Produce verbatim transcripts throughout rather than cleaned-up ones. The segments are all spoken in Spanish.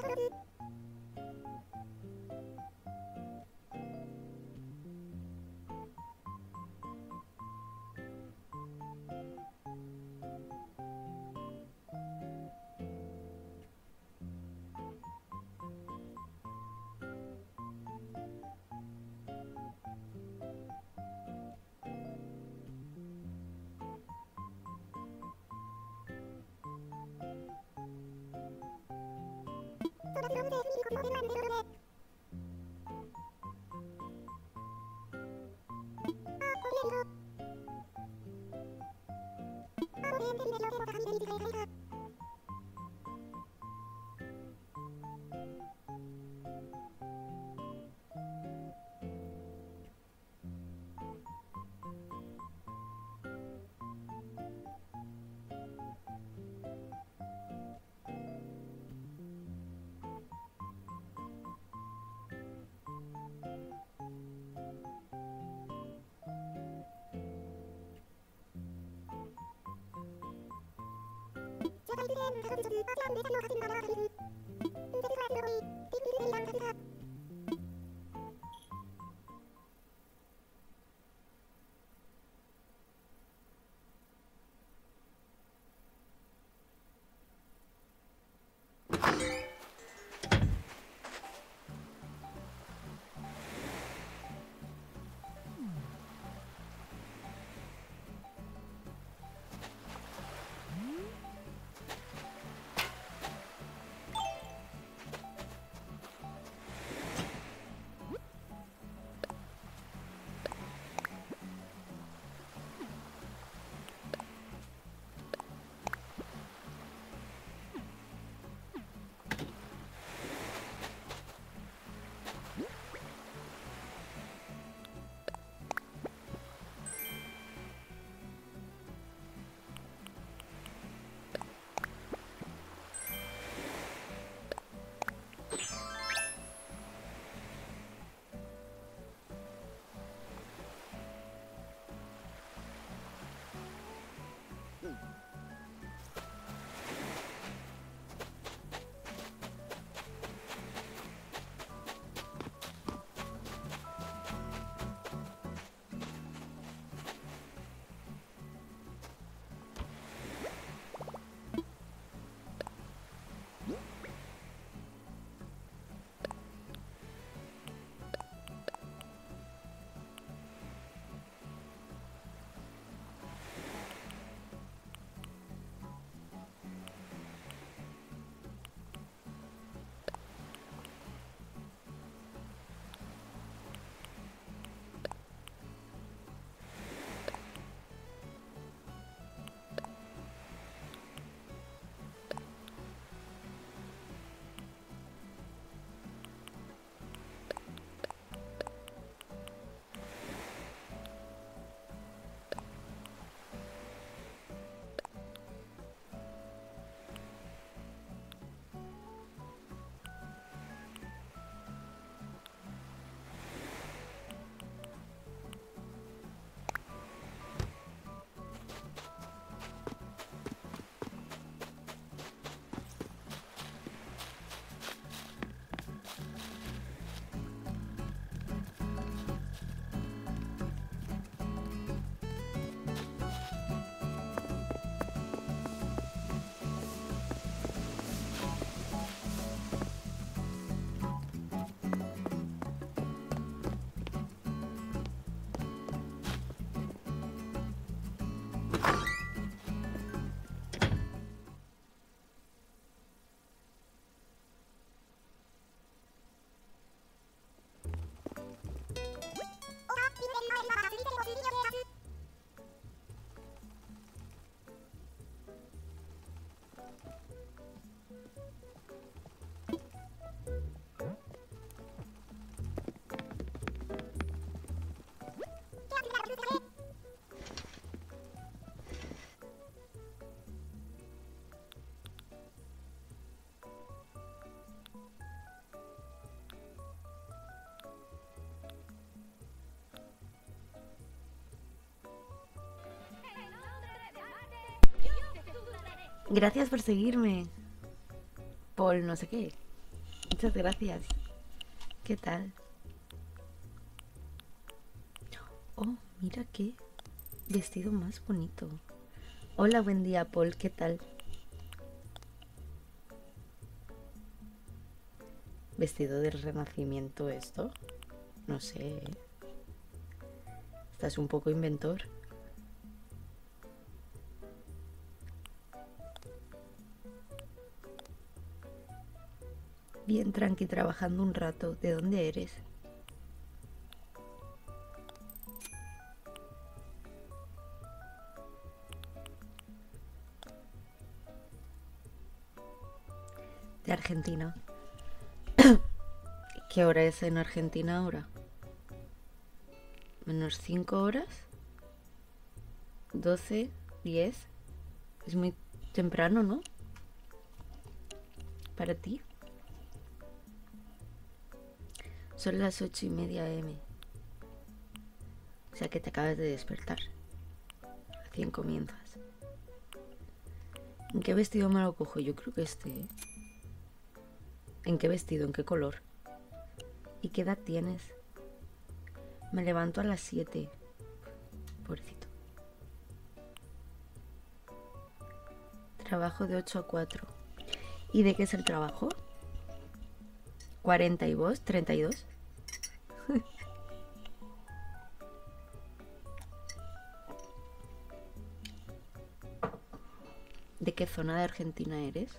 Gracias por seguirme. Por no sé qué. Muchas gracias. ¿Qué tal? Oh, mira qué vestido más bonito. Hola, buen día, Paul. ¿Qué tal? ¿Vestido del Renacimiento esto? No sé. ¿eh? Estás un poco inventor. Bien tranqui, trabajando un rato. ¿De dónde eres? De Argentina. ¿Qué hora es en Argentina ahora? ¿Menos cinco horas? ¿doce? ¿diez? Es muy temprano, ¿no? ¿Para ti? Son las ocho y media eme. O sea que te acabas de despertar. Recién comienzas. ¿En qué vestido me lo cojo? Yo creo que este. ¿eh? ¿En qué vestido? ¿En qué color? ¿Y qué edad tienes? Me levanto a las siete. Pobrecito. Trabajo de ocho a cuatro. ¿Y de qué es el trabajo? ¿cuarenta y vos? ¿treinta y dos? ¿De qué zona de Argentina eres?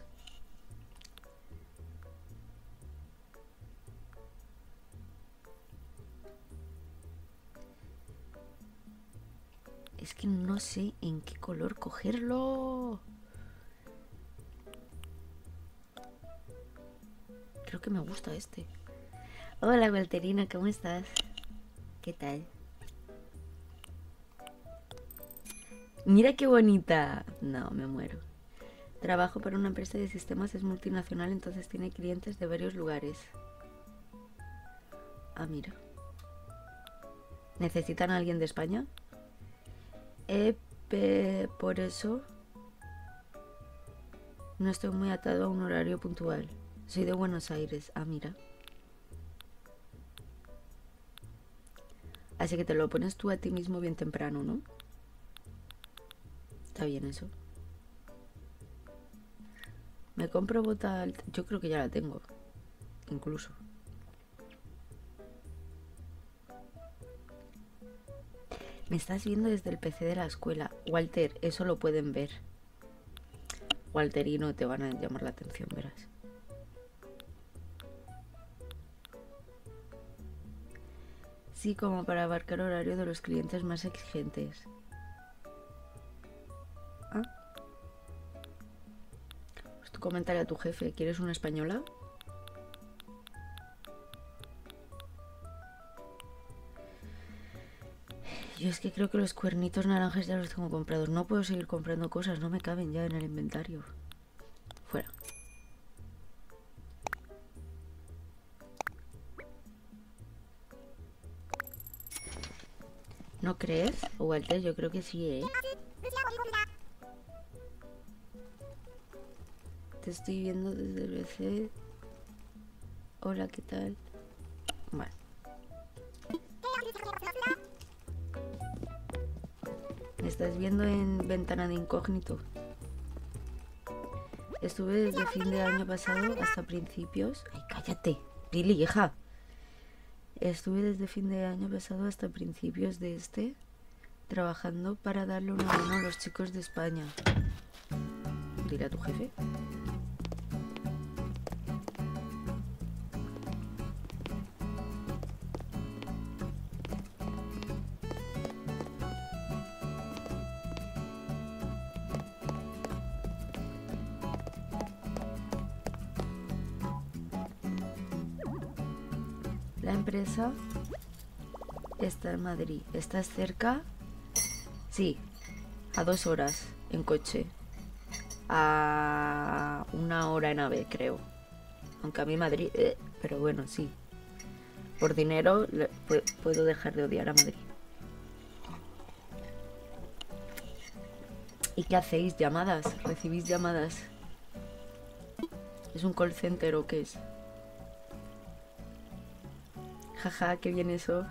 Es que no sé en qué color cogerlo. Creo que me gusta este. Hola, Walterina, ¿cómo estás? ¿Qué tal? Mira qué bonita. No, me muero. Trabajo para una empresa de sistemas, es multinacional, entonces tiene clientes de varios lugares. Ah, mira. ¿Necesitan a alguien de España? Eh, pe- por eso no estoy muy atado a un horario puntual. Soy de Buenos Aires. Ah, mira. Así que te lo pones tú a ti mismo bien temprano, ¿no? Está bien eso. Me compro bota alta. Yo creo que ya la tengo. Incluso. Me estás viendo desde el P C de la escuela. Walter, eso lo pueden ver. Walterino, te van a llamar la atención, verás. Sí, como para abarcar horario de los clientes más exigentes. Ah, pues tú coméntale a tu jefe. ¿Quieres una española? Yo es que creo que los cuernitos naranjas ya los tengo comprados. No puedo seguir comprando cosas, no me caben ya en el inventario. Fuera. ¿No crees, Walter? Yo creo que sí, ¿eh? Te estoy viendo desde el P C. Hola, ¿qué tal? Vale. Me estás viendo en ventana de incógnito. Estuve desde fin de año pasado hasta principios... ¡Ay, cállate! Lili, hija. Estuve desde fin de año pasado hasta principios de este trabajando para darle una mano a los chicos de España. Dile a tu jefe. La empresa está en Madrid. ¿Estás cerca? Sí, a dos horas en coche. A una hora en AVE, creo. Aunque a mí Madrid... Eh, pero bueno, sí. Por dinero le, puedo dejar de odiar a Madrid. ¿Y qué hacéis? ¿Llamadas? ¿Recibís llamadas? ¿Es un call center o qué es? Jaja, qué bien eso.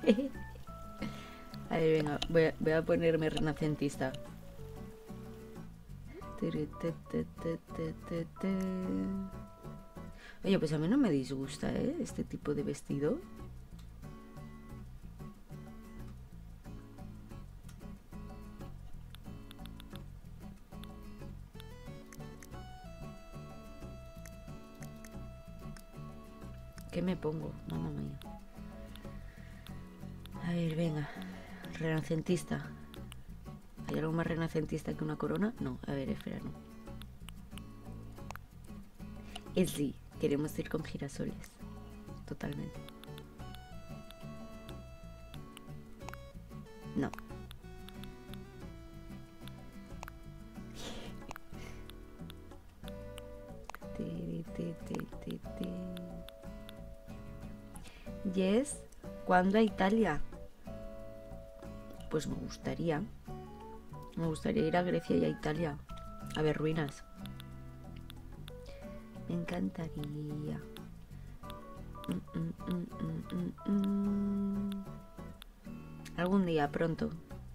A ver, venga, voy a, voy a ponerme renacentista. Oye, pues a mí no me disgusta, ¿eh? Este tipo de vestido. ¿Qué me pongo? Mamma mía. A ver, venga. Renacentista. ¿Hay algo más renacentista que una corona? No, a ver, espera, no. Y sí, queremos ir con girasoles. Totalmente. No. Yes, ¿cuándo a Italia? Pues me gustaría. Me gustaría ir a Grecia y a Italia. A ver ruinas. Me encantaría. Mm, mm, mm, mm, mm, mm. Algún día, pronto.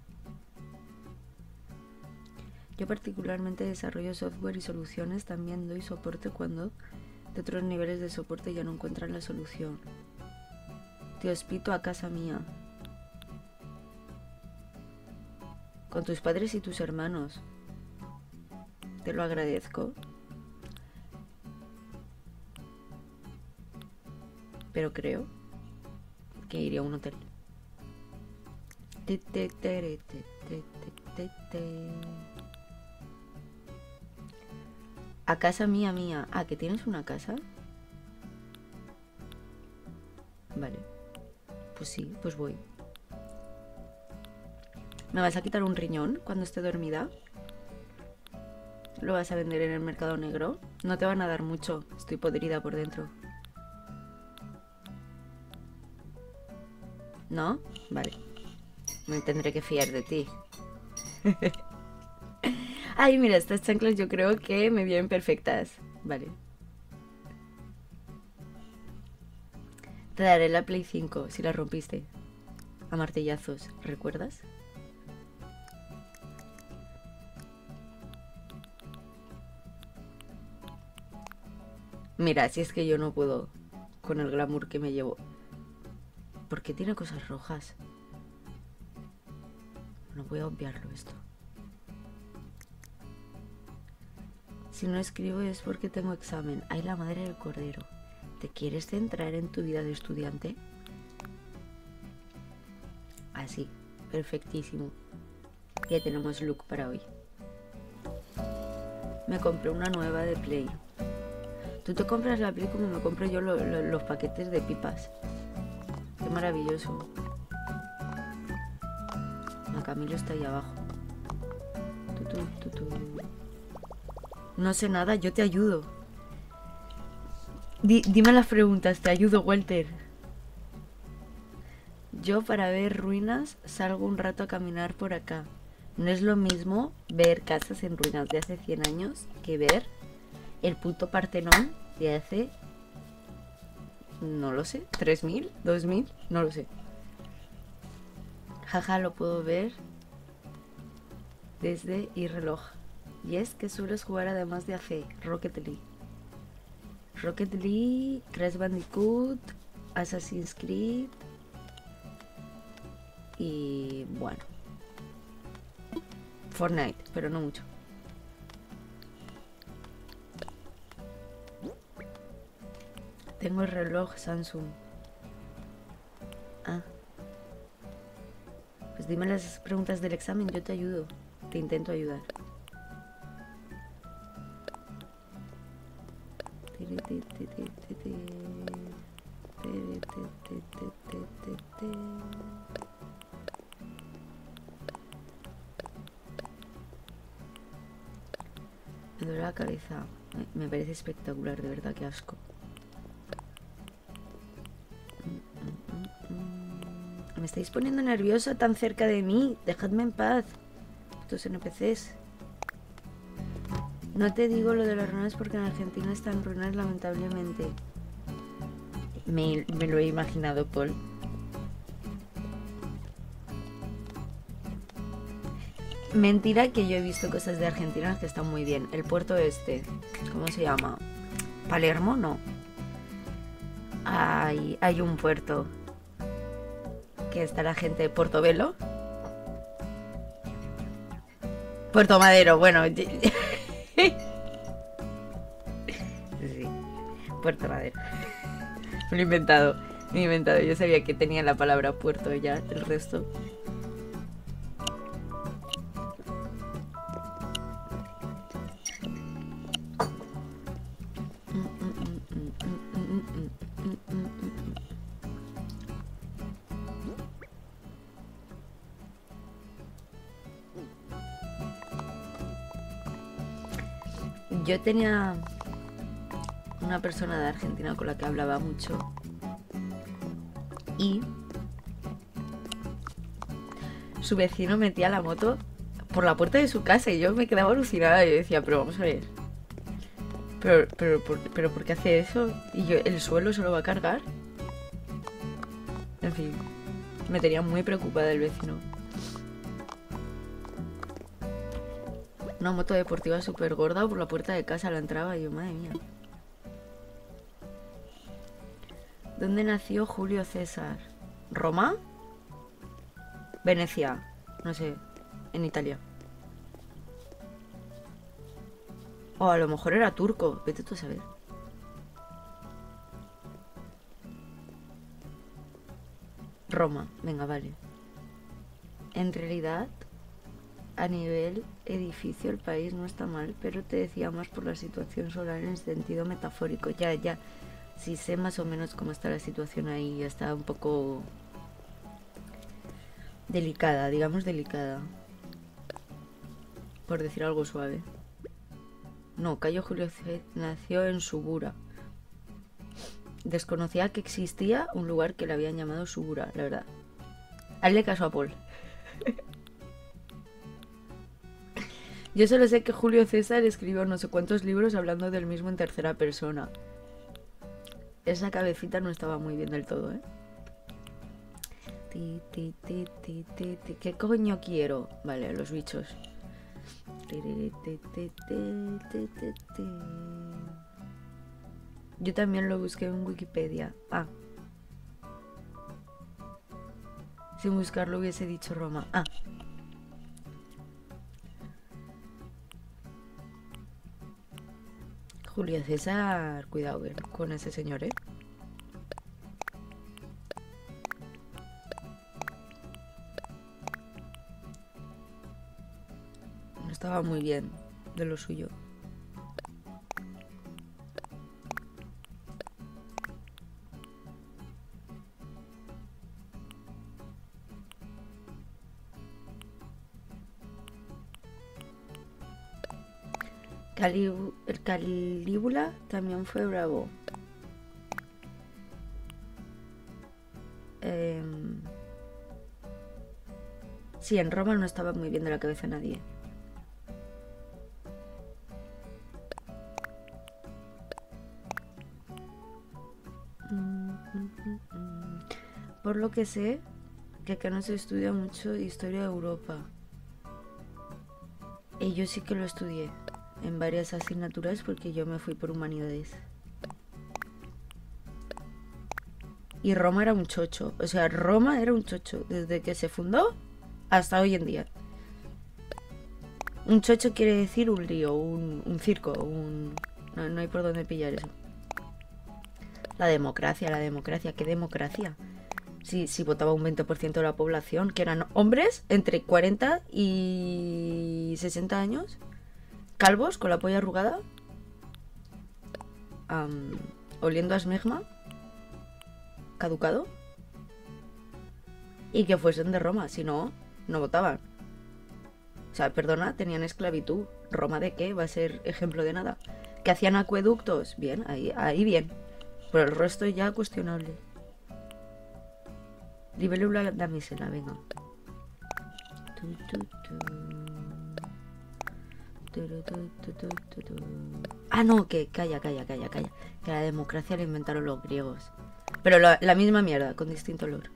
Yo particularmente desarrollo software y soluciones. También doy soporte cuando de otros niveles de soporte ya no encuentran la solución. Te hospito a casa mía. Con tus padres y tus hermanos. Te lo agradezco. Pero creo que iría a un hotel. A casa mía, mía. Ah, ¿que tienes una casa? Vale. Pues sí, pues voy. ¿Me vas a quitar un riñón cuando esté dormida? ¿Lo vas a vender en el mercado negro? No te van a dar mucho. Estoy podrida por dentro. ¿No? Vale. Me tendré que fiar de ti. Ay, mira, estas chanclas yo creo que me vienen perfectas. Vale. Te daré la Play cinco si la rompiste. A martillazos, ¿recuerdas? Mira, si es que yo no puedo con el glamour que me llevo. ¿Por qué tiene cosas rojas? No voy a obviarlo esto. Si no escribo es porque tengo examen. Ay, la madre del cordero. ¿Te quieres centrar en tu vida de estudiante? Así, perfectísimo. Ya tenemos look para hoy. Me compré una nueva de Play. Tú te compras la Play como me compro yo lo, lo, los paquetes de pipas. Qué maravilloso. La Camilo está ahí abajo. Tu, tu, tu, tu. No sé nada, yo te ayudo. Di, dime las preguntas, te ayudo, Walter. Yo para ver ruinas salgo un rato a caminar por acá. No es lo mismo ver casas en ruinas de hace cien años que ver el puto Partenón de hace, no lo sé, tres mil, dos mil, no lo sé. Jaja, lo puedo ver desde iReloj. Y es que sueles jugar además de A C, Rocket League. Rocket League, Crash Bandicoot, Assassin's Creed y bueno, Fortnite, pero no mucho. Tengo el reloj Samsung. Ah. Pues dime las preguntas del examen, yo te ayudo. Te intento ayudar. Me duele la cabeza. Me parece espectacular, de verdad, qué asco. Me estáis poniendo nerviosa tan cerca de mí. Dejadme en paz. Estos N P Cs. No te digo lo de las ruinas porque en Argentina están ruinas lamentablemente. Me, me lo he imaginado, Paul. Mentira que yo he visto cosas de Argentina que están muy bien. El puerto este, ¿cómo se llama? ¿Palermo? No. Hay, hay un puerto que está la gente de Portobelo. Puerto Madero, bueno. Sí, Puerto Madero. Me lo he inventado. Me he inventado. Yo sabía que tenía la palabra puerto ya, el resto. Yo tenía una persona de Argentina con la que hablaba mucho y su vecino metía la moto por la puerta de su casa y yo me quedaba alucinada y yo decía, pero vamos a ver, pero, pero, pero, pero ¿por qué hace eso? Y yo, ¿el suelo se lo va a cargar? En fin, me tenía muy preocupada el vecino. Una moto deportiva súper gorda por la puerta de casa la entraba y yo, madre mía. ¿Dónde nació Julio César? ¿Roma? Venecia, no sé, en Italia. O a lo mejor era turco, vete tú a saber. Roma, venga, vale. En realidad, a nivel edificio el país no está mal, pero te decía más por la situación solar en sentido metafórico. Ya, ya, sí sé más o menos cómo está la situación ahí, está un poco delicada, digamos delicada, por decir algo suave. No, Cayo Julio C nació en Subura. Desconocía que existía un lugar que le habían llamado Subura, la verdad. Hazle caso a Paul. Yo solo sé que Julio César escribió no sé cuántos libros hablando del mismo en tercera persona. Esa cabecita no estaba muy bien del todo, ¿eh? Ti, ti, ti, ti, ti, ti. ¿Qué coño quiero? Vale, los bichos. Ti, ti, ti, ti, ti, ti, ti. Yo también lo busqué en Wikipedia. Ah. Sin buscarlo hubiese dicho Roma. Ah. Julio César, cuidado eh, con ese señor, ¿eh? No estaba muy bien de lo suyo. Calí- el Calígula también fue bravo. Eh, sí, en Roma no estaba muy bien de la cabeza nadie. Por lo que sé, que acá no se estudia mucho historia de Europa. Y yo sí que lo estudié en varias asignaturas porque yo me fui por humanidades. Y Roma era un chocho. O sea, Roma era un chocho desde que se fundó hasta hoy en día. Un chocho quiere decir un lío, un, un circo, un... No, no hay por dónde pillar eso. La democracia, la democracia. ¿Qué democracia? Si, si votaba un veinte por ciento de la población, que eran hombres entre cuarenta y sesenta años, calvos, con la polla arrugada, um, oliendo a esmegma, caducado, y que fuesen de Roma, si no, no votaban. O sea, perdona, tenían esclavitud. ¿Roma de qué? Va a ser ejemplo de nada. ¿Que hacían acueductos? Bien, ahí, ahí bien. Pero el resto ya cuestionable. Libélula damisela, venga. Tu, tu, tu. Tu, tu, tu, tu, tu, tu. Ah, no, que calla, calla, calla, calla. Que la democracia la inventaron los griegos. Pero la, la misma mierda, con distinto olor.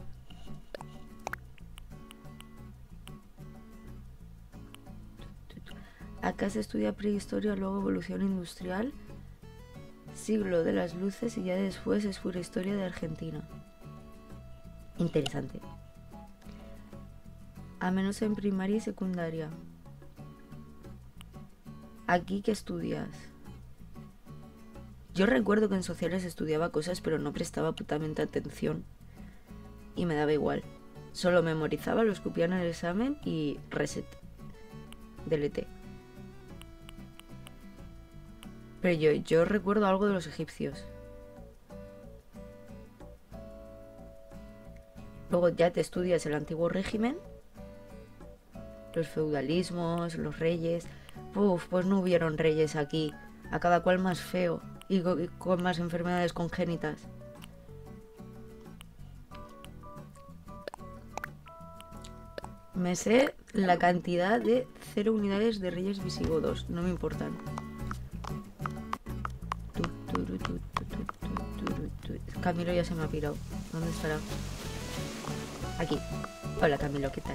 Acá se estudia prehistoria, luego evolución industrial, siglo de las luces y ya después es pura historia de Argentina. Interesante. A menos en primaria y secundaria. ¿Aquí qué estudias? Yo recuerdo que en sociales estudiaba cosas, pero no prestaba putamente atención. Y me daba igual. Solo memorizaba, lo escupía en el examen y reset. Delete. Pero yo, yo recuerdo algo de los egipcios. Luego ya te estudias el antiguo régimen, los feudalismos, los reyes. Uf, pues no hubieron reyes aquí. A cada cual más feo y con más enfermedades congénitas. Me sé la cantidad de cero unidades de reyes visigodos. No me importan. Camilo ya se me ha pirado. ¿Dónde estará? Aquí. Hola Camilo, ¿qué tal?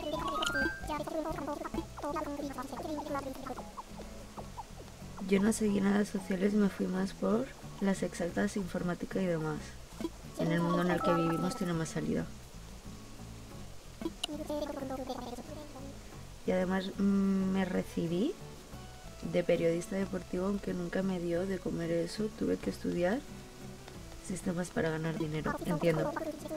Yo no seguí nada sociales, me fui más por las exactas, informática y demás. En el mundo en el que vivimos tiene más salida. Y además mmm, me recibí de periodista deportivo, aunque nunca me dio de comer eso. Tuve que estudiar sistemas para ganar dinero. Entiendo.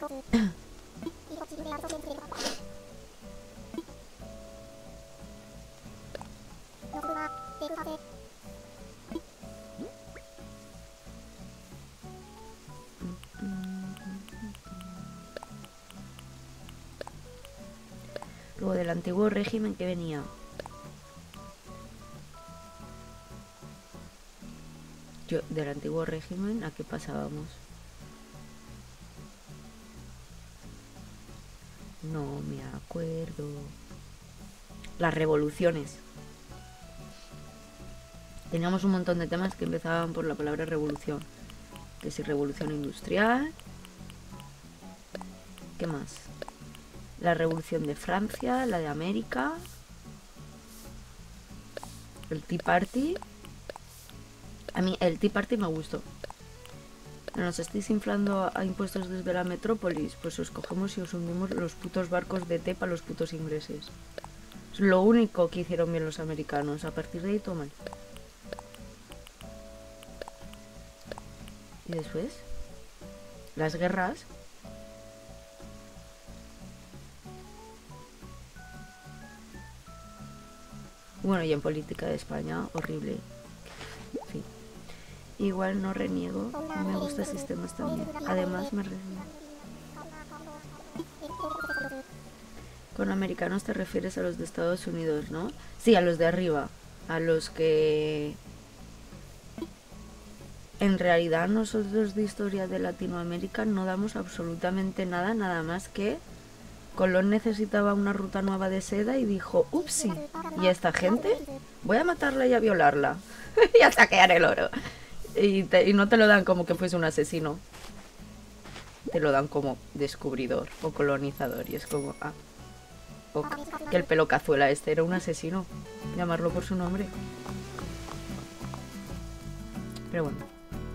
Luego del antiguo régimen que venía. Yo, del antiguo régimen, ¿a qué pasábamos? No me acuerdo. Las revoluciones. Teníamos un montón de temas que empezaban por la palabra revolución. Que si revolución industrial. ¿Qué más? La revolución de Francia, la de América. El Tea Party. A mí el Tea Party me gustó. Nos estáis inflando a impuestos desde la metrópolis, pues os cogemos y os hundimos los putos barcos de té para los putos ingleses. Es lo único que hicieron bien los americanos. A partir de ahí toman. Y después, las guerras. Bueno, y en política de España, horrible. En fin. Igual no reniego, me gusta sistemas también. Además me reniego. Con americanos te refieres a los de Estados Unidos, ¿no? Sí, a los de arriba. A los que... En realidad nosotros de historia de Latinoamérica no damos absolutamente nada, nada más que Colón necesitaba una ruta nueva de seda y dijo, upsi, ¿y a esta gente? Voy a matarla y a violarla y a saquear el oro. Y, te, y no te lo dan como que fuese un asesino. Te lo dan como descubridor o colonizador. Y es como, ah, ok, que el pelo cazuela este era un asesino. Llamarlo por su nombre. Pero bueno.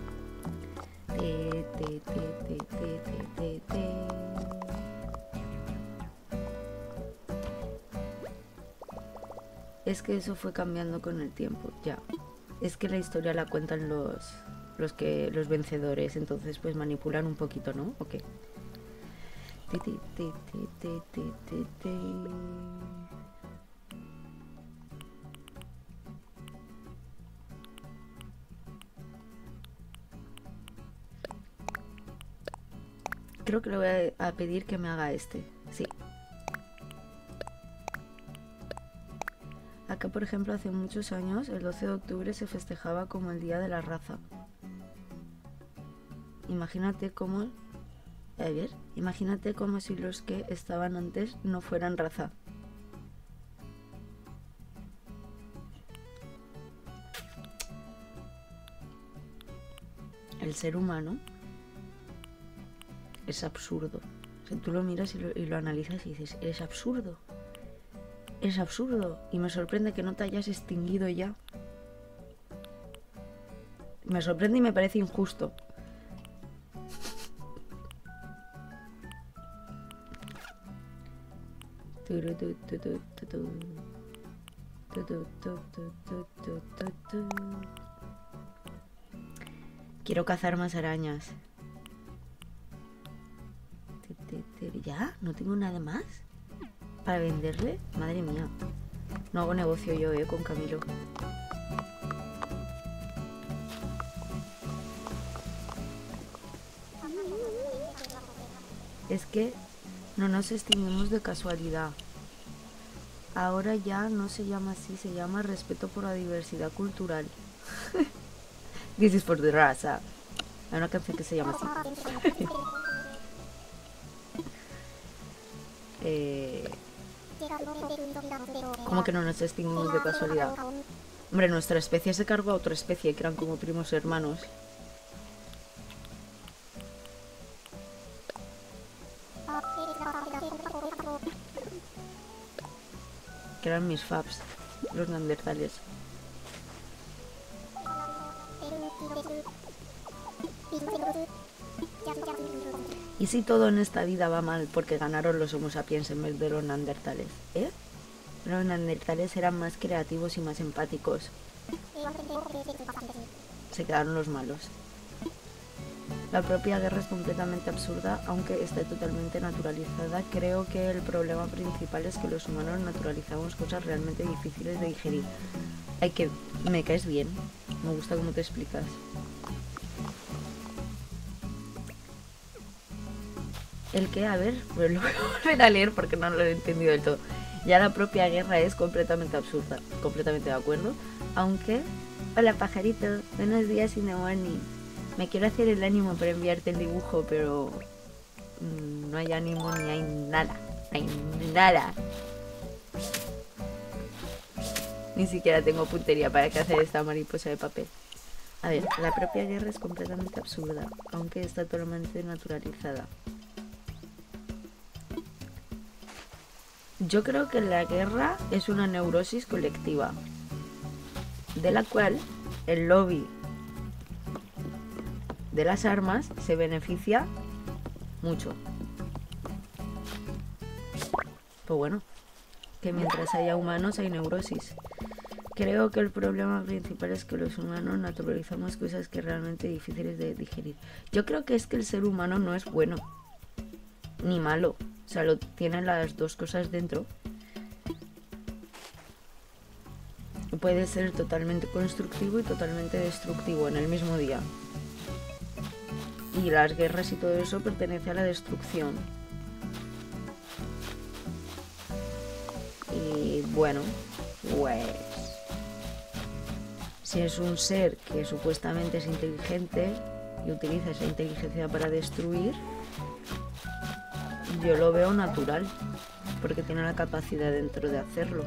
Te, te, te, te, te, te, te. Es que eso fue cambiando con el tiempo, ya. Es que la historia la cuentan los los que los vencedores, entonces pues manipulan un poquito, ¿no? Ok. Te, te, te, te, te, te, te. Creo que le voy a pedir que me haga este. Sí. Acá, por ejemplo, hace muchos años, el doce de octubre se festejaba como el Día de la Raza. Imagínate cómo... A ver, imagínate como si los que estaban antes no fueran raza. El ser humano es absurdo. O sea, tú lo miras y lo, y lo analizas y dices, eres absurdo. Es absurdo. Y me sorprende que no te hayas extinguido ya. Me sorprende y me parece injusto. Quiero cazar más arañas. ¿Ya? ¿No tengo nada más para venderle? Madre mía. No hago negocio yo, eh, con Camilo. Es que no nos extinguimos de casualidad. Ahora ya no se llama así, se llama respeto por la diversidad cultural. This is for the raza. Hay una canción que se llama así. eh, ¿Cómo que no nos extinguimos de casualidad? Hombre, nuestra especie se cargó a otra especie que eran como primos hermanos. Que eran mis faps, los neandertales. ¿Y si todo en esta vida va mal porque ganaron los Homo sapiens en vez de los neandertales? ¿Eh? Los neandertales eran más creativos y más empáticos. Se quedaron los malos. La propia guerra es completamente absurda, aunque esté totalmente naturalizada. Creo que el problema principal es que los humanos naturalizamos cosas realmente difíciles de digerir. Ay, que me caes bien. Me gusta cómo te explicas. ¿El qué? A ver, pues lo voy a volver a leer porque no lo he entendido del todo. Ya la propia guerra es completamente absurda. Completamente de acuerdo. Aunque... Hola, pajarito. Buenos días in the morning. Me quiero hacer el ánimo para enviarte el dibujo, pero mmm, no hay ánimo ni hay nada. No hay nada. Ni siquiera tengo puntería para que hacer esta mariposa de papel. A ver, la propia guerra es completamente absurda, aunque está totalmente naturalizada. Yo creo que la guerra es una neurosis colectiva, de la cual el lobby de las armas se beneficia mucho. Pues bueno, que mientras haya humanos hay neurosis. Creo que el problema principal es que los humanos naturalizamos cosas que realmente difíciles de digerir. Yo creo que es que el ser humano no es bueno ni malo, o sea, lo tienen las dos cosas dentro. Puede ser totalmente constructivo y totalmente destructivo en el mismo día. Y las guerras y todo eso pertenece a la destrucción. Y bueno, pues... si es un ser que supuestamente es inteligente y utiliza esa inteligencia para destruir, yo lo veo natural, porque tiene la capacidad dentro de hacerlo.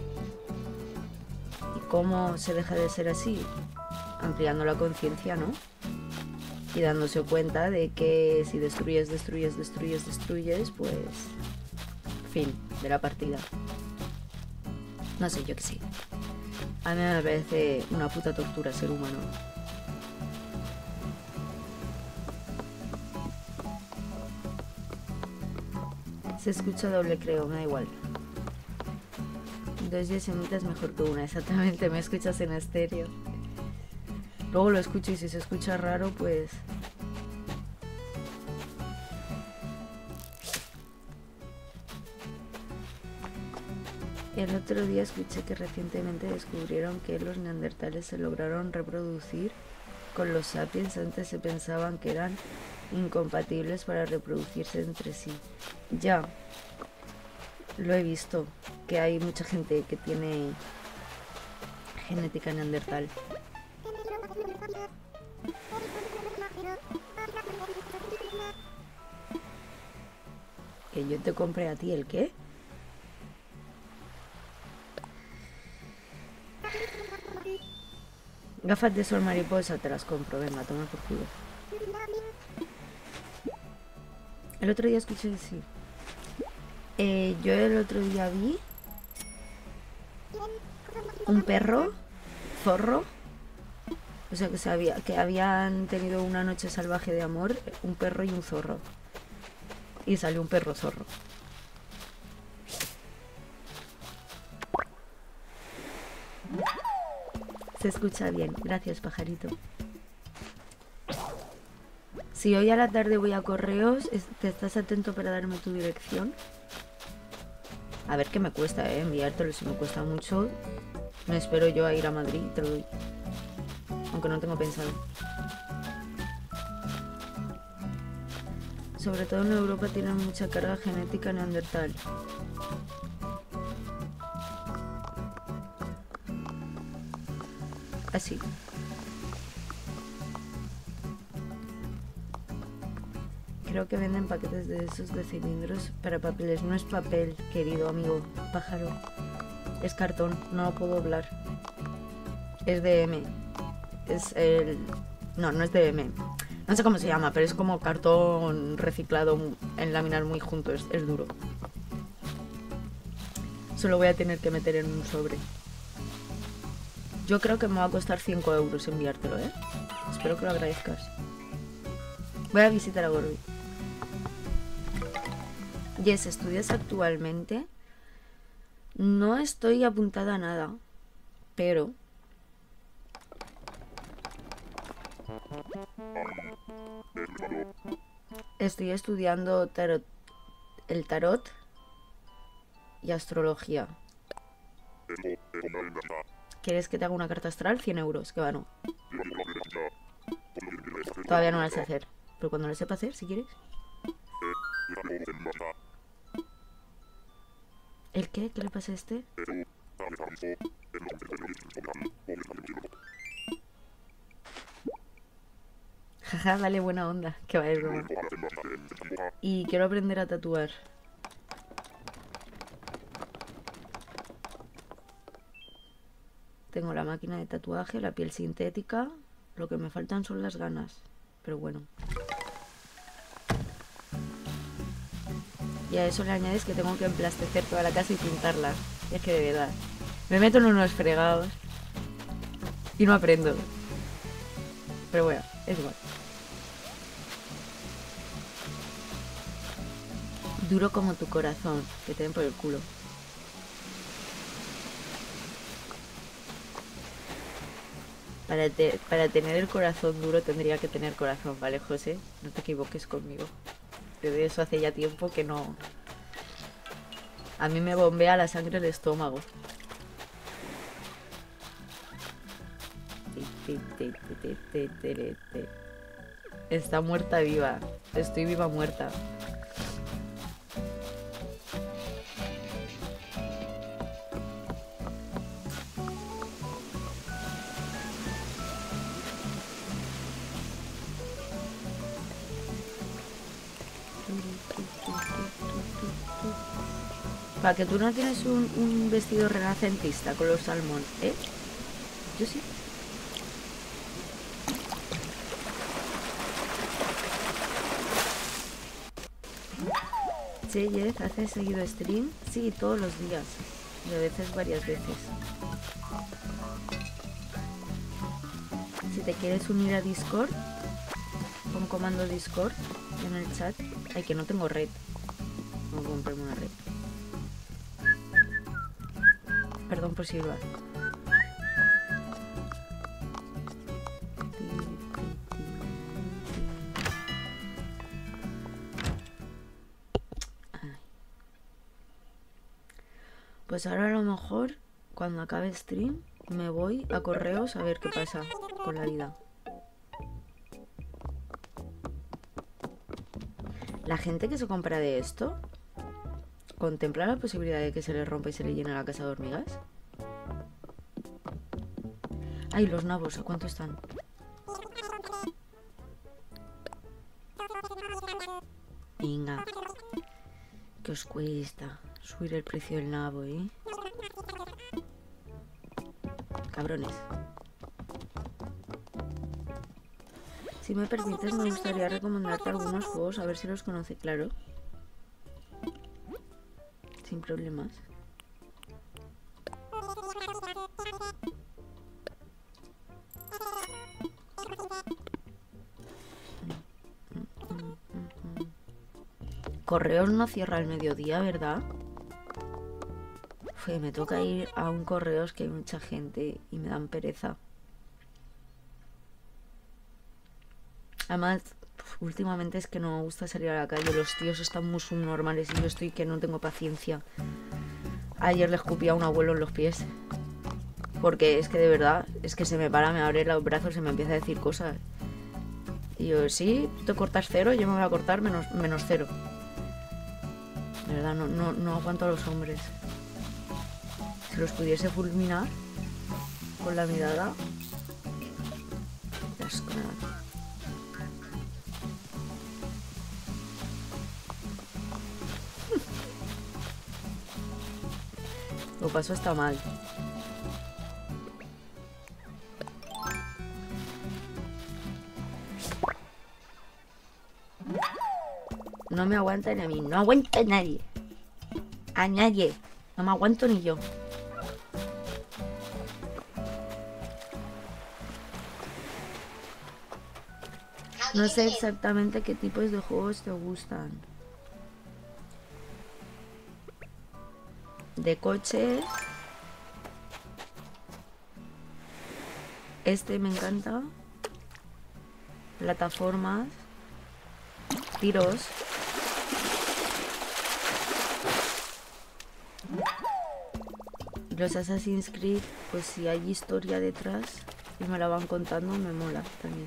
¿Y cómo se deja de ser así? Ampliando la conciencia, ¿no? Y dándose cuenta de que si destruyes, destruyes, destruyes, destruyes, pues... fin de la partida. No sé, yo qué sé. A mí me parece una puta tortura ser humano. Se escucha doble, creo, me da igual. Dos yesemitas mejor que una, exactamente, me escuchas en estéreo. Luego lo escucho y si se escucha raro, pues... El otro día escuché que recientemente descubrieron que los neandertales se lograron reproducir con los sapiens. Antes se pensaban que eran incompatibles para reproducirse entre sí. Ya, lo he visto, que hay mucha gente que tiene genética neandertal. Que yo te compré a ti, ¿el qué? Gafas de sol mariposa, te las compro, venga, toma por culo. El otro día escuché, sí. Eh, yo el otro día vi un perro, zorro. O sea, que, se había, que habían tenido una noche salvaje de amor, un perro y un zorro. Y salió un perro zorro. Se escucha bien. Gracias, pajarito. Si hoy a la tarde voy a correos, ¿te estás atento para darme tu dirección? A ver qué me cuesta, ¿eh? Enviártelo. Si me cuesta mucho, me espero yo a ir a Madrid y te lo doy. Aunque no tengo pensado. Sobre todo en Europa tienen mucha carga genética neandertal. Así. Creo que venden paquetes de esos de cilindros para papeles. No es papel, querido amigo pájaro. Es cartón, no lo puedo doblar. Es D M. Es el... No, no es D M. No sé cómo se llama, pero es como cartón reciclado en laminar muy junto. Es, es duro. Solo voy a tener que meter en un sobre. Yo creo que me va a costar cinco euros enviártelo, ¿eh? Espero que lo agradezcas. Voy a visitar a Gorby. Yes, ¿estudias actualmente? No estoy apuntada a nada, pero... Estoy estudiando tarot, el tarot y astrología. ¿Quieres que te haga una carta astral? cien euros, que va, no. Todavía no la sé hacer, pero cuando la sepa hacer, si quieres. ¿El qué? ¿Qué le pasa a este? Jaja, dale buena onda, que va de broma. Y quiero aprender a tatuar. Tengo la máquina de tatuaje, la piel sintética. Lo que me faltan son las ganas. Pero bueno. Y a eso le añades que tengo que emplastecer toda la casa y pintarla. Y es que de verdad, me meto en unos fregados y no aprendo. Pero bueno, es igual. Duro como tu corazón, que te den por el culo. Para, te, para tener el corazón duro tendría que tener corazón, ¿vale, José? No te equivoques conmigo. Yo de eso hace ya tiempo que no... A mí me bombea la sangre el estómago. Está muerta viva. Estoy viva muerta. Para que tú no tienes un, un vestido renacentista con los salmón, ¿eh? Yo sí. Sí, Jeff, ¿haces seguido stream? Sí, todos los días. Y a veces varias veces. Si te quieres unir a Discord, pon comando Discord en el chat. Ay, que no tengo red. Tengo que comprarme una red. Perdón por silbar. Pues ahora a lo mejor, cuando acabe stream, me voy a correos a ver qué pasa con la vida. La gente que se compra de esto, ¿contempla la posibilidad de que se le rompa y se le llene la casa de hormigas? Ay, los nabos, ¿a cuánto están? Venga. ¿Qué os cuesta subir el precio del nabo, eh? Cabrones. Si me permites, me gustaría recomendarte algunos juegos, a ver si los conoce, claro. Sin problemas. Correos no cierra al mediodía, ¿verdad? Uf, me toca ir a un Correos que hay mucha gente y me dan pereza. Además, últimamente es que no me gusta salir a la calle. Los tíos están muy subnormales y yo estoy que no tengo paciencia. Ayer le escupí a un abuelo en los pies. Porque es que de verdad, es que se me para, me abre los brazos y me empieza a decir cosas. Y yo, sí, tú te cortas cero, yo me voy a cortar menos, menos cero. De verdad, no, no, no aguanto a los hombres. Si los pudiese fulminar con la mirada. Qué asco me da. Lo paso está mal. No me aguanta ni a mí, no aguanta a nadie. A nadie. No me aguanto ni yo. No sé exactamente qué tipos de juegos te gustan. De coches. Este me encanta. Plataformas. Tiros. Los Assassin's Creed, pues si hay historia detrás y me la van contando, me mola también.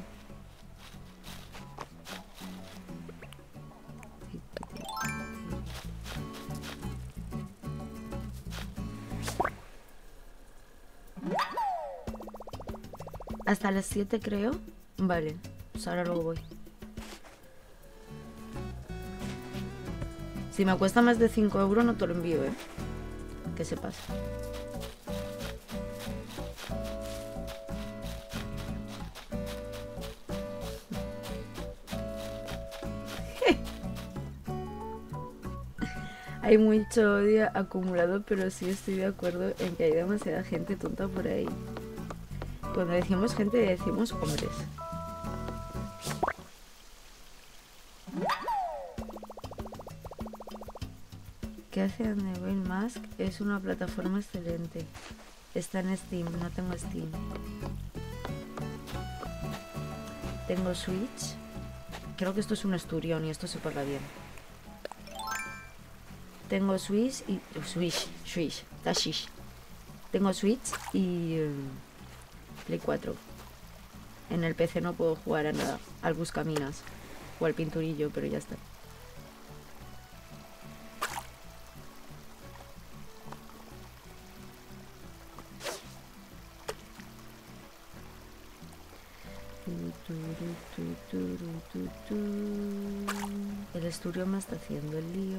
Hasta las siete creo. Vale, pues ahora luego voy. Si me cuesta más de cinco euros no te lo envío, eh. Que sepas. Hay mucho odio acumulado, pero sí estoy de acuerdo en que hay demasiada gente tonta por ahí. Cuando decimos gente, decimos hombres. ¿Qué hace The Whale Mask? Es una plataforma excelente. Está en Steam, no tengo Steam. Tengo Switch. Creo que esto es un esturión y esto se paga bien. Tengo Switch y... Switch, Switch, Tashish. Tengo Switch y... Um, Play cuatro. En el P C no puedo jugar a nada. Al Buscaminas. O al Pinturillo, pero ya está. El estudio me está haciendo el lío.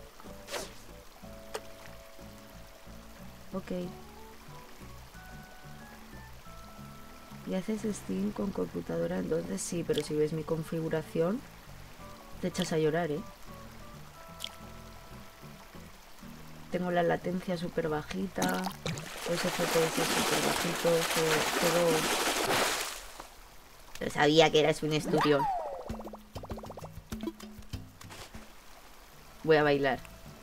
Ok. ¿Y haces Steam con computadora? Entonces sí, pero si ves mi configuración te echas a llorar, ¿eh? Tengo la latencia súper bajita, los F P S súper bajitos, todo, todo... Pero sabía que eras un estudio. Voy a bailar.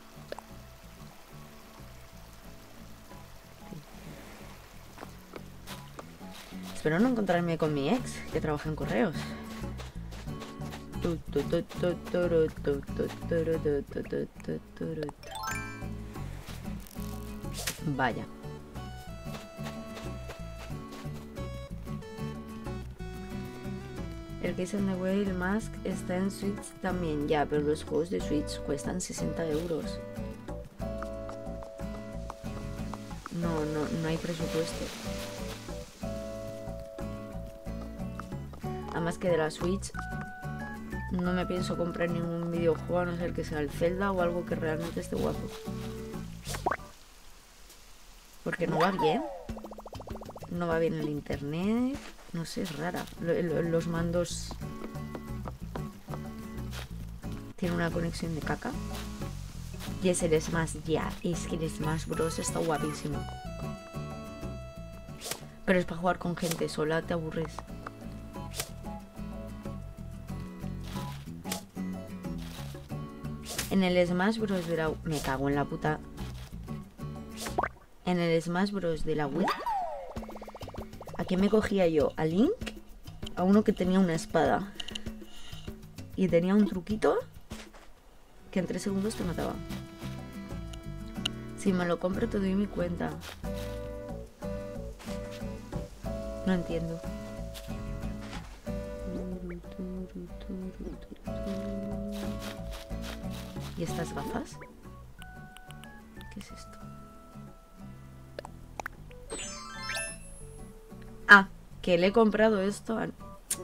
Espero no encontrarme con mi ex, que trabaja en correos. Vaya. El Case and the Whale Mask está en Switch también, ya, pero los juegos de Switch cuestan sesenta euros. No, no, no hay presupuesto. Además que de la Switch no me pienso comprar ningún videojuego a no ser que sea el Zelda o algo que realmente esté guapo. Porque no va bien. No va bien el internet. No sé, es rara. Lo- lo- los mandos tienen una conexión de caca. Y es el Smash, ya, es que el Smash Bros está guapísimo. Pero es para jugar con gente sola, te aburres. En el Smash Bros de la... Me cago en la puta. En el Smash Bros de la Wii, ¿a quién me cogía yo? ¿A Link? A uno que tenía una espada y tenía un truquito que en tres segundos te mataba. Si me lo compro te doy mi cuenta. No entiendo. ¿Y estas gafas? ¿Qué es esto? Ah, que le he comprado esto a...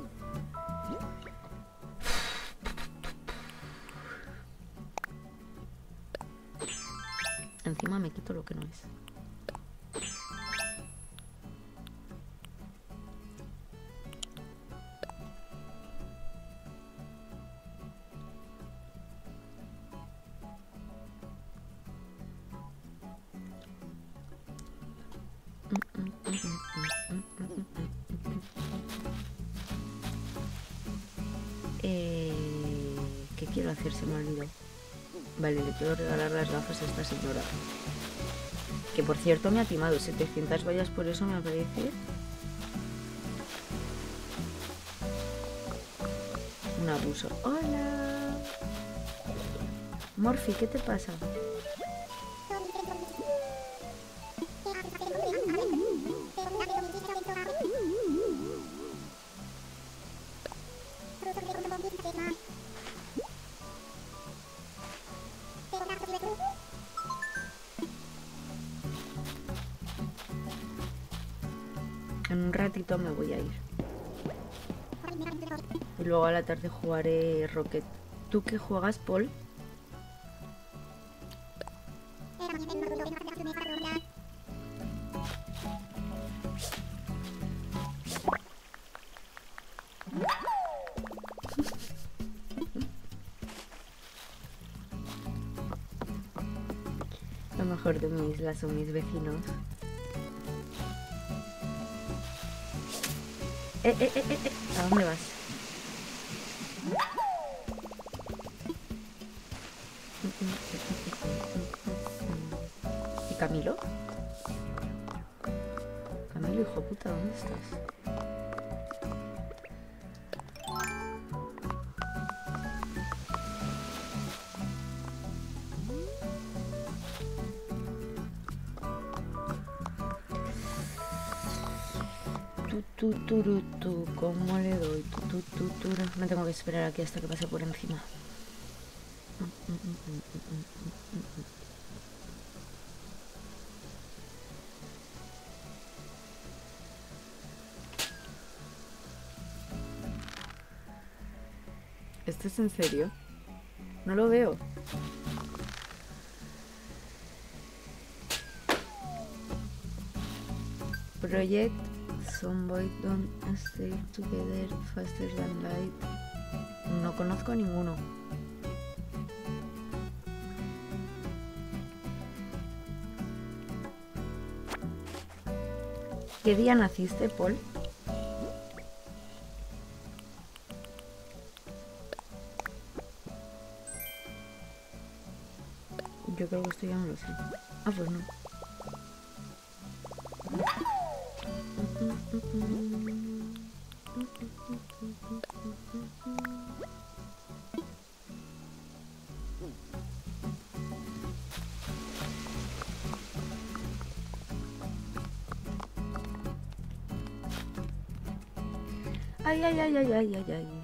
Encima me quito lo que no es. Eh, ¿Qué quiero hacer? Se me ha olvidado. Vale, le quiero regalar las gafas a esta señora. Que por cierto me ha timado setecientas vallas, por eso me aparece un abuso. ¡Hola! Morphy, ¿qué te pasa? En un ratito me voy a ir. Y luego a la tarde jugaré Rocket. ¿Tú qué juegas, Paul? Lo mejor de mi isla son mis vecinos. Eh, eh, eh, eh, eh. ¿A dónde vas? ¿Y Camilo? Camilo, hijo puta, ¿dónde estás? Tu, tu, tu, tu, ¿cómo le doy? Tu, tu, tu, tu. No tengo que esperar aquí hasta que pase por encima. ¿Esto es en serio? No lo veo. Project Zomboid Don't Stay Together Faster Than Light. No conozco a ninguno. ¿Qué día naciste, Paul? Yo creo que esto ya no lo sé. Ah, pues no. Ay, ay, ay, ay, ay, ay, ay.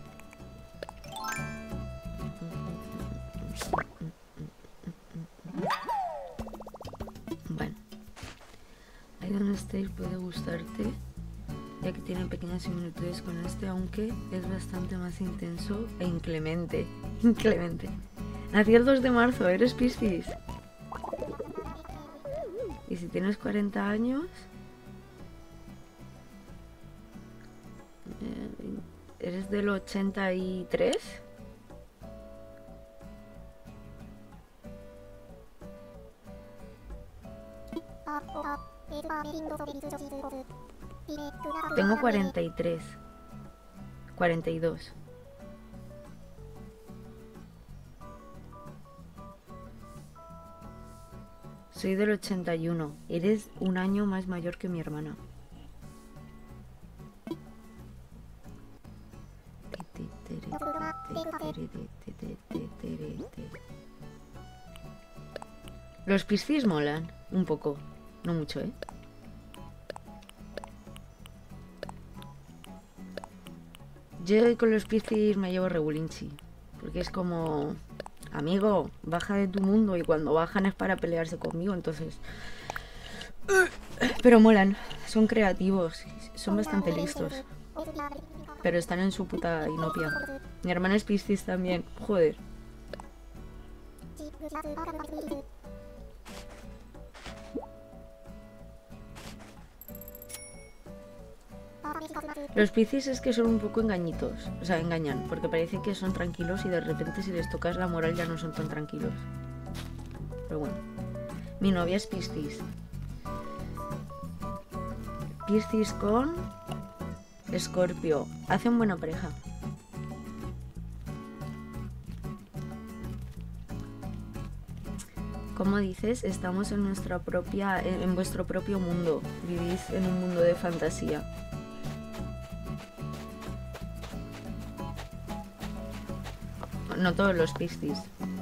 Bueno, Iron State puede gustarte, ya que tiene pequeñas similitudes con este, aunque es bastante más intenso e inclemente. Inclemente. Nací el dos de marzo, eres Piscis. Y si tienes cuarenta años... ¿Eres del ochenta y tres? Tengo cuarenta y tres. cuarenta y dos. Soy del ochenta y uno. Eres un año más mayor que mi hermana. Los piscis molan. Un poco. No mucho, ¿eh? Yo con los piscis me llevo regulinchi. Porque es como... Amigo, baja de tu mundo. Y cuando bajan es para pelearse conmigo, entonces... Pero molan. Son creativos. Son bastante listos. Pero están en su puta inopia. Mi hermana es piscis también. Joder. Los piscis es que son un poco engañitos. O sea, engañan. Porque parece que son tranquilos y de repente si les tocas la moral ya no son tan tranquilos. Pero bueno. Mi novia es piscis. Piscis con... Escorpio. Hacen buena pareja. Como dices, estamos en nuestra propia, en vuestro propio mundo. Vivís en un mundo de fantasía. No todos los piscis.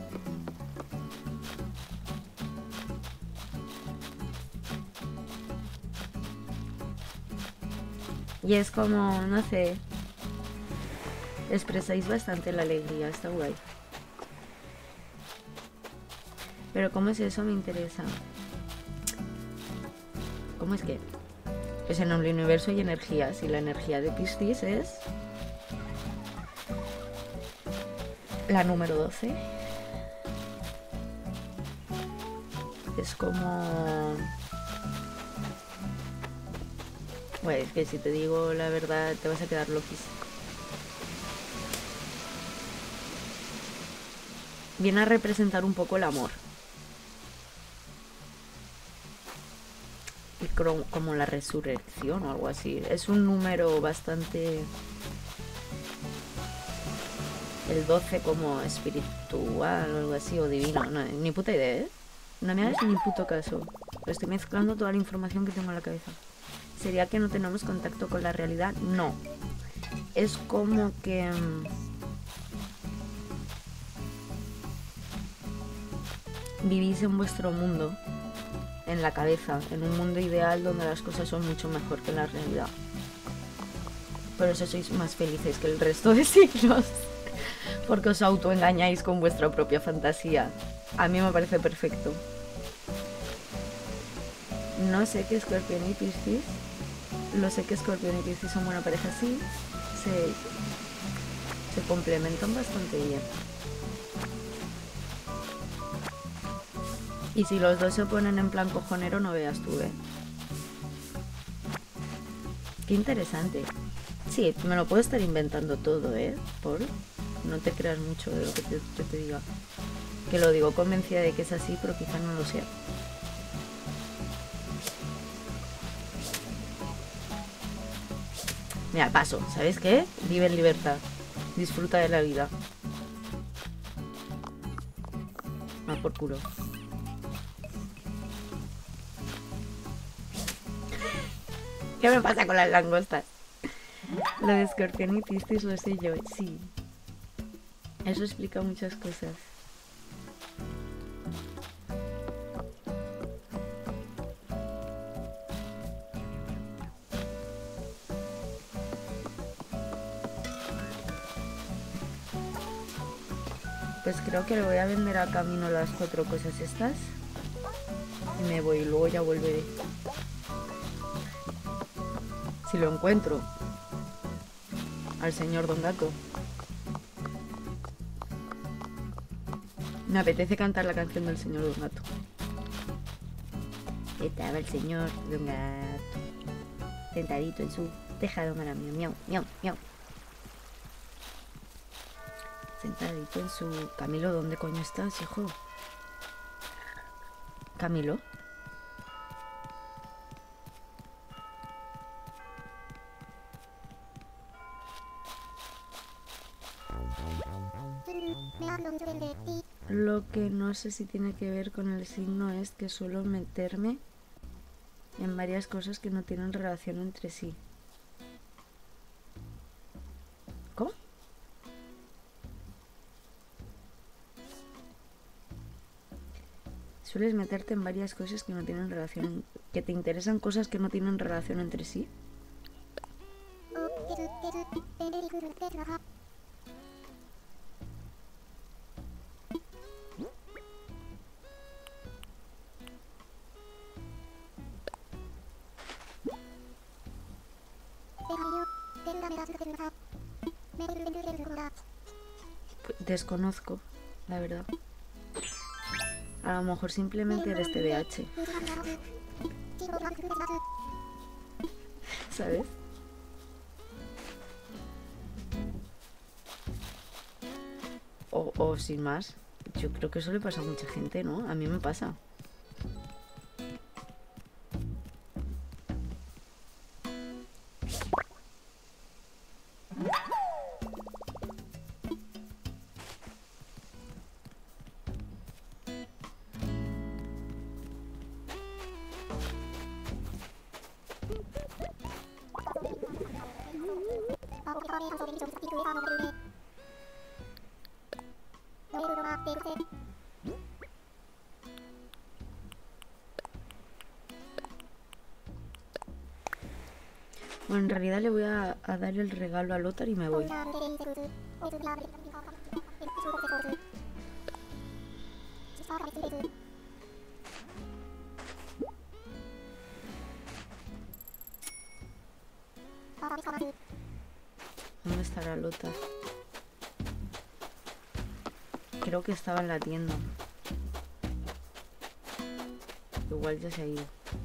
Y es como, no sé, expresáis bastante la alegría, está guay. Pero ¿cómo es eso? Me interesa. ¿Cómo es que? Pues en el universo hay energías y la energía de Piscis es la número doce. Es como... Bueno, es que si te digo la verdad te vas a quedar loquísimo. Viene a representar un poco el amor. Y como la resurrección o algo así. Es un número bastante... El doce como espiritual o algo así, o divino. No, ni puta idea, ¿eh? No me hagas ni puto caso. Estoy mezclando toda la información que tengo en la cabeza. ¿Sería que no tenemos contacto con la realidad? No. Es como que... vivís en vuestro mundo, en la cabeza, en un mundo ideal donde las cosas son mucho mejor que la realidad. Por eso sois más felices que el resto de siglos. Porque os autoengañáis con vuestra propia fantasía. A mí me parece perfecto. No sé que Escorpión y Piscis... Lo sé que Escorpión y Piscis son buena pareja, sí. Se, se complementan bastante bien. Y si los dos se ponen en plan cojonero, no veas tú, ¿eh? Qué interesante. Sí, me lo puedo estar inventando todo, ¿eh? Por... No te creas mucho de lo que te, que te diga. Que lo digo convencida de que es así, pero quizás no lo sea. Mira, paso, ¿sabes qué? Vive en libertad. Disfruta de la vida. No, por culo. ¿Qué me pasa con las langostas? Lo de Escorpión y Piscis lo sé yo, sí. Eso explica muchas cosas. Pues creo que le voy a vender a Camino las cuatro cosas estas. Y me voy y luego ya volveré. Si lo encuentro. Al señor Don Gato. Me apetece cantar la canción del señor Don Gato. Estaba el señor Don Gato sentadito en su tejado, miau, miau, miau, miau. Sentadito en su... Camilo, ¿dónde coño estás, hijo? Camilo. Lo que no sé si tiene que ver con el signo es que suelo meterme en varias cosas que no tienen relación entre sí. ¿Cómo? Sueles meterte en varias cosas que no tienen relación, que te interesan cosas que no tienen relación entre sí. Desconozco, la verdad. A lo mejor simplemente eres T D A H. ¿Sabes? O, o sin más. Yo creo que eso le pasa a mucha gente, ¿no? A mí me pasa. Bueno, en realidad le voy a, a dar el regalo a Lothar y me voy. ¿Dónde estará Lothar? Creo que estaba en la tienda. Igual ya se ha ido.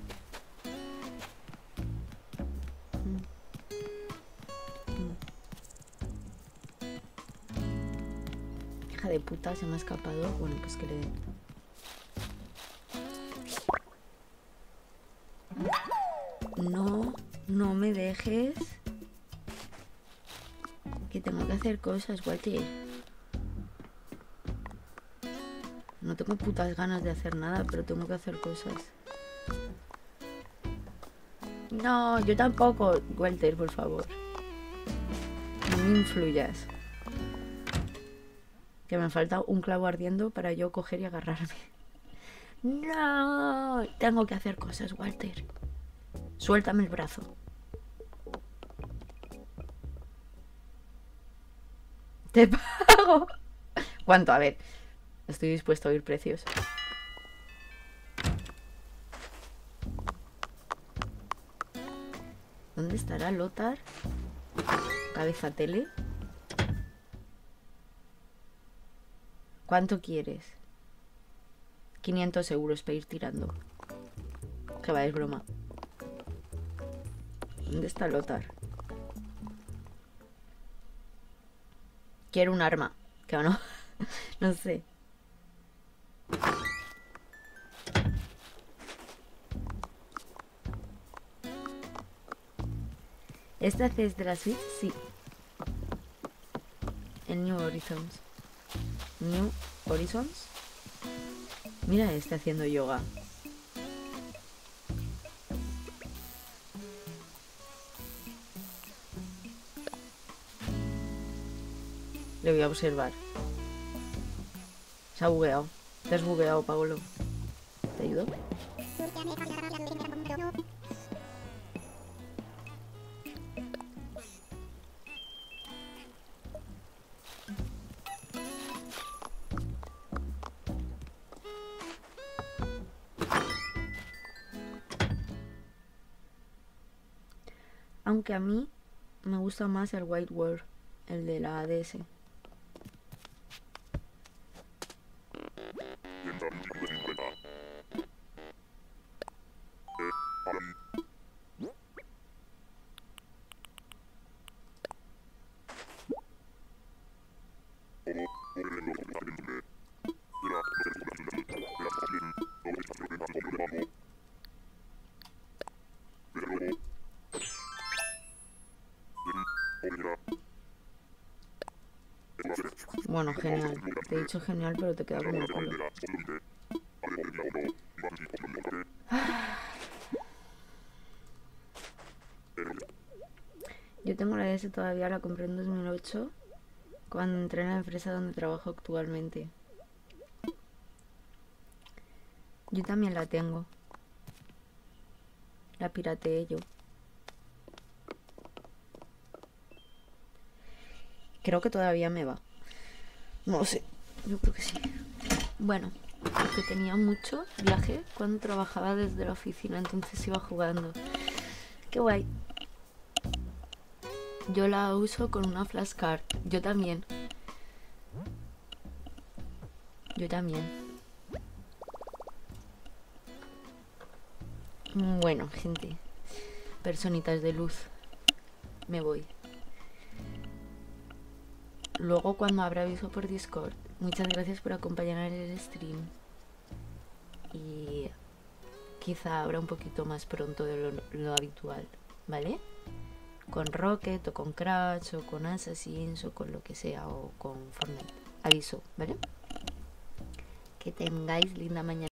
Hija de puta, se me ha escapado. Bueno, pues que le den. No, no me dejes. Que tengo que hacer cosas, Walter. No tengo putas ganas de hacer nada, pero tengo que hacer cosas. No, yo tampoco, Walter, por favor. No me influyas. Que me falta un clavo ardiendo para yo coger y agarrarme. No, tengo que hacer cosas, Walter. Suéltame el brazo. Te pago. ¿Cuánto? A ver, estoy dispuesto a oír precios. ¿Dónde estará Lothar? Cabeza tele. ¿Cuánto quieres? quinientos euros para ir tirando. Que va, es broma. ¿Dónde está Lothar? Quiero un arma. ¿Qué o no? No sé. ¿Esta es de la Switch? Sí. El New Horizons. New Horizons. Mira este haciendo yoga. Le voy a observar. Se ha bugueado. Te has bugueado, Paolo. ¿Te ayudo? Aunque a mí me gusta más el White World, el de la D S. Bueno, genial. Te he dicho genial, pero te queda como el culo. Yo tengo la D S todavía, la compré en dos mil ocho, cuando entré en la empresa donde trabajo actualmente. Yo también la tengo. La pirateé yo. Creo que todavía me va. No sé, yo creo que sí. Bueno, porque tenía mucho viaje cuando trabajaba desde la oficina, entonces iba jugando. Qué guay. Yo la uso con una flashcard. Yo también. Yo también. Bueno, gente. Personitas de luz. Me voy. Luego cuando habrá aviso por Discord. Muchas gracias por acompañar en el stream. Y quizá habrá un poquito más pronto de lo, lo habitual, ¿vale? Con Rocket o con Crash o con Assassins o con lo que sea, o con Fortnite. Aviso, ¿vale? Que tengáis linda mañana.